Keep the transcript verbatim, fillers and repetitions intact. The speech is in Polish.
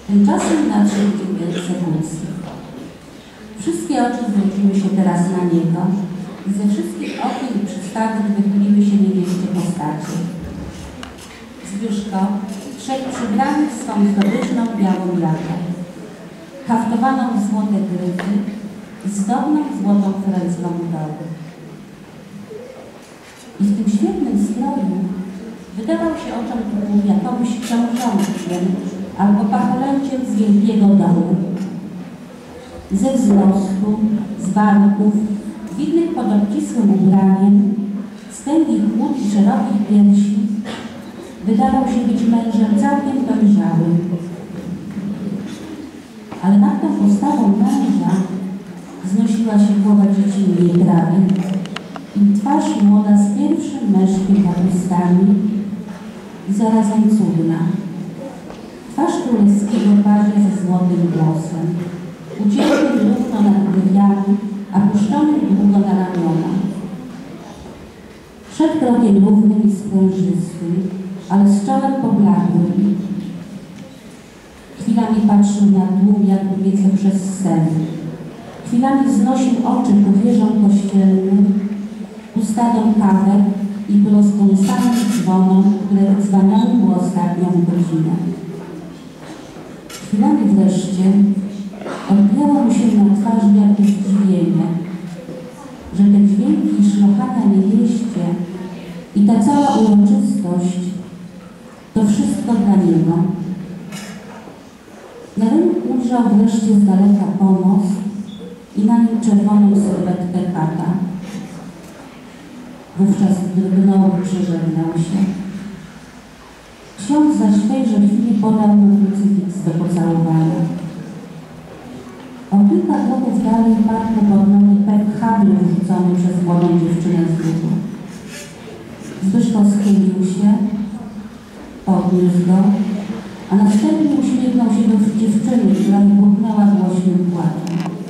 Tymczasem nadszedł dzień egzekucji. Wszystkie oczy zwróciły się teraz na niego i ze wszystkich okien i przystawek wychyliły się niewieście postacie. Zbyszko szedł przybrany w swą zdobyczną białą lakę, haftowaną w złote gryfy i zdobną złotą frędzlą dołu. I w tym świetnym stroju wydawał się oczom tłumu jakąś książątkiem albo pacholęciem z wielkiego domu. Ze wzrostu, z barków, widnych pod obcisłym ubraniem, z tęgich łód i szerokich piersi, wydawał się być mężem całkiem dojrzałym. Ale nad tą postawą męża znosiła się głowa dziecinnej trawy i twarz młoda z pierwszym mężkiem nad ustami i zarazem cudna. Twarz królewskiego pazia ze złotym głosem, uciętym równo nad brwiami, a puszczonym długo na ramiona. Szedł krokiem równym i sprężystym, ale z czołem pobladłym. Chwilami patrzył na tłum jakby wiece przez sen. Chwilami wznosił oczy ku wieżom kościelnym, ku stadom kawek i prostąsanym dzwonom, które wydzwaniały mu ostatnią godzinę. Chwilami wreszcie odbijało mu się na twarzy jakieś zdziwienie, że te dźwięki szlochania niewieście i ta cała uroczystość to wszystko dla niego. Na rynku ujrzał wreszcie z daleka pomost i na nim czerwoną sylwetkę kata. Wówczas drgnął i przeżegnał się. Ksiądz zaś w tejże chwili podał mu krucyfiks do pocałowania. O kilka kroków dalej padł pod nogi pek hablu rzucony przez młodą dziewczynę z ludu. Zbyszko schylił się, podniósł go, a następnie uśmiechnął się do dziewczyny, która wybuchnęła głośnym płaczem.